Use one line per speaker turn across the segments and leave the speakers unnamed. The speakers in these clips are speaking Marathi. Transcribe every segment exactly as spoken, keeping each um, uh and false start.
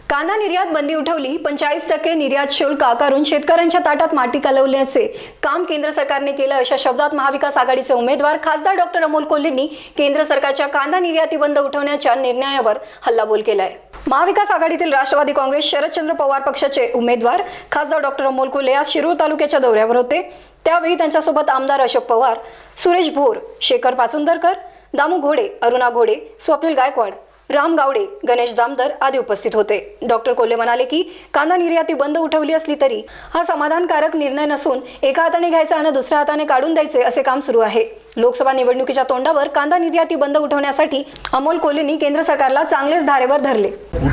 कांदा निर्यात बंदी उठवली, पण चाळीस टक्के निर्यात शुल्क आकारून शेतकऱ्यांच्या ताटात माती कालवण्याचे काम केंद्र सरकारने केलं, अशा शब्दात महाविकास आघाडीचे उमेदवार खासदार डॉक्टर अमोल कोल्हेंनी केंद्र सरकारच्या कांदा निर्याती बंद उठवण्याच्या निर्णयावर हल्लाबोल केलाय। महाविकास आघाडीतील राष्ट्रवादी काँग्रेस शरदचंद्र पवार पक्षाचे उमेदवार खासदार डॉक्टर अमोल कोल्हे आज शिरूर तालुक्याच्या दौऱ्यावर होते। त्यावेळी त्यांच्यासोबत आमदार अशोक पवार, सुरेश भोर, शेखर पाचुंदरकर, दामू घोडे, अरुणा घोडे, स्वप्नील गायकवाड, राम गावडे, गणेश दामदर आदी उपस्थित होते। डॉक्टर कोल्हे म्हणाले की कांदा निर्याती बंद उठवली असली तरी हा समाधानकारक निर्णय नसून एका हाताने घ्यायचा आणि दुसऱ्या हाताने काढून द्यायचे असे काम सुरू आहे। लोकसभा निवडणुकीच्या तोंडावर कांदा निर्याती बंद उठवण्यासाठी अमोल कोल्हेंनी केंद्र सरकारला चांगलेच धारेवर धरले।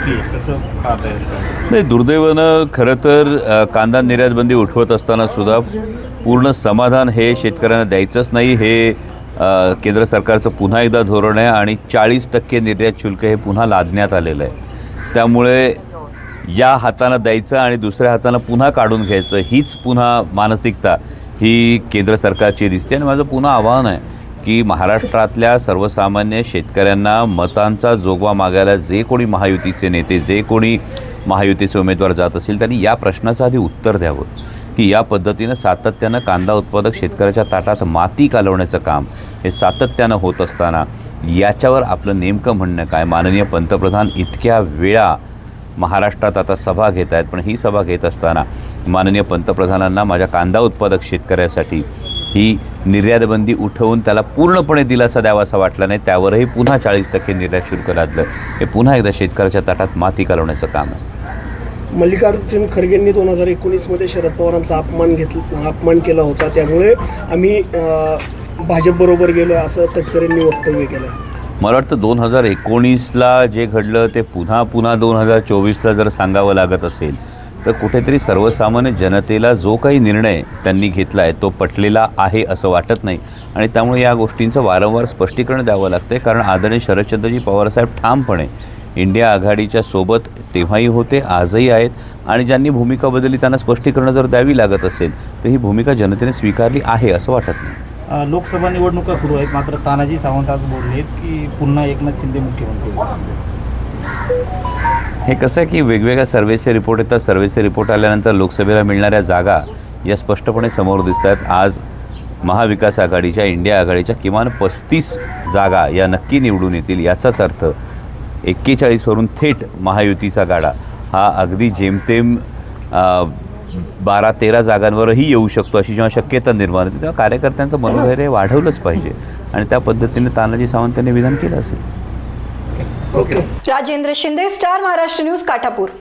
नाही, दुर्दैवानं खरं तर कांदा निर्यात बंदी उठवत असताना सुद्धा पूर्ण समाधान हे शेतकऱ्यांना द्यायचंच नाही, हे केंद्र सरकारचं पुन्हा एकदा धोरण आहे आणि चाळीस टक्के निर्यात शुल्क हे पुन्हा लादण्यात आलेलं आहे। त्यामुळे या हातानं द्यायचं आणि दुसऱ्या हातानं पुन्हा काढून घ्यायचं हीच पुन्हा मानसिकता ही केंद्र सरकारची दिसते। आणि माझं पुन्हा आवाहन आहे की महाराष्ट्रातल्या सर्वसामान्य शेतकऱ्यांना मतांचा जोगवा मागायला जे कोणी महायुतीचे नेते, जे कोणी महायुतीचे उमेदवार जात असेल त्यांनी या प्रश्नाचं आधी उत्तर द्यावं की या पद्धतीनं सातत्यानं कांदा उत्पादक शेतकऱ्याच्या ताटात माती कालवण्याचं काम हे सातत्यानं होत असताना याच्यावर आपलं नेमकं म्हणणं काय? माननीय पंतप्रधान इतक्या वेळा महाराष्ट्रात आता सभा घेत आहेत, पण ही सभा घेत असताना माननीय पंतप्रधानांना माझ्या कांदा उत्पादक शेतकऱ्यासाठी ही निर्यातबंदी उठवून त्याला पूर्णपणे दिलासा द्यावा असं वाटलं नाही। त्यावरही पुन्हा चाळीस टक्के निर्यात शुल्क लादलं, हे पुन्हा एकदा शेतकऱ्याच्या ताटात माती कालवण्याचं काम आहे।
मल्लिकार्जुन खरगेंनी दोन हजार एकोणीसमध्ये शरद पवारांचा अपमान घेतला अपमान केला होता, त्यामुळे आम्ही भाजपबरोबर गेलो असं तटकरेंनी वक्तव्य केलं।
मला वाटतं दोन हजार एकोणीसला जे घडलं ते पुन्हा पुन्हा दोन हजार चोवीसला जर सांगावं लागत असेल तर कुठेतरी सर्वसामान्य जनतेला जो काही निर्णय त्यांनी घेतला आहे तो पटलेला आहे असं वाटत नाही आणि त्यामुळे या गोष्टींचं वारंवार स्पष्टीकरण द्यावं लागतं। कारण आदरणीय शरदचंद्रजी पवारसाहेब ठामपणे इंडिया आघाडीच्या सोबत तेव्हाही होते, आजही आहेत आणि ज्यांनी भूमिका बदलली त्यांना स्पष्टीकरण जर द्यावी लागत असेल तर ही भूमिका जनतेने स्वीकारली आहे असं वाटत नाही।
लोकसभा निवडणुका सुरू आहेत, मात्र तानाजी सावंत आज बोलले की पुन्हा एकनाथ शिंदे मुख्यमंत्री।
हे कसं आहे की वेगवेगळ्या सर्वेचे रिपोर्ट येतात, सर्वेचे रिपोर्ट आल्यानंतर लोकसभेला मिळणाऱ्या जागा या स्पष्टपणे समोर दिसत आहेत। आज महाविकास आघाडीच्या इंडिया आघाडीच्या किमान पस्तीस जागा या नक्की निवडून येतील, याचाच अर्थ एक्केचाळीसवरून थेट महायुतीचा गाडा हा अगदी जेमतेम बारा तेरा जागांवरही येऊ शकतो अशी जेव्हा शक्यता निर्माण होती तेव्हा कार्यकर्त्यांचं मनोधैर्य वाढवलंच पाहिजे आणि त्या पद्धतीने तानाजी सावंत यांनी विधान केलं असेल।
Rajendra Shinde, star Maharashtra news, Kathapur.